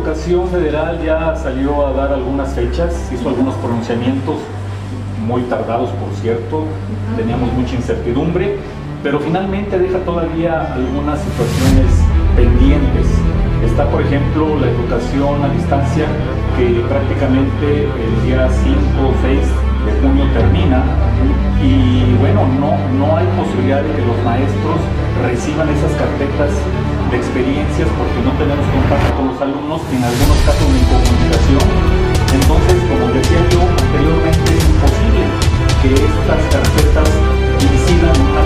Educación Federal ya salió a dar algunas fechas, hizo algunos pronunciamientos muy tardados, por cierto, teníamos mucha incertidumbre, pero finalmente deja todavía algunas situaciones pendientes. Está, por ejemplo, la educación a distancia, que prácticamente el día 5 o 6 de junio termina, y bueno, no hay posibilidad de que los maestros reciban esas carpetas de experiencias porque no tenemos contacto con los alumnos, en algunos casos de comunicación. Entonces, como decía yo anteriormente, es imposible que estas carpetas incidan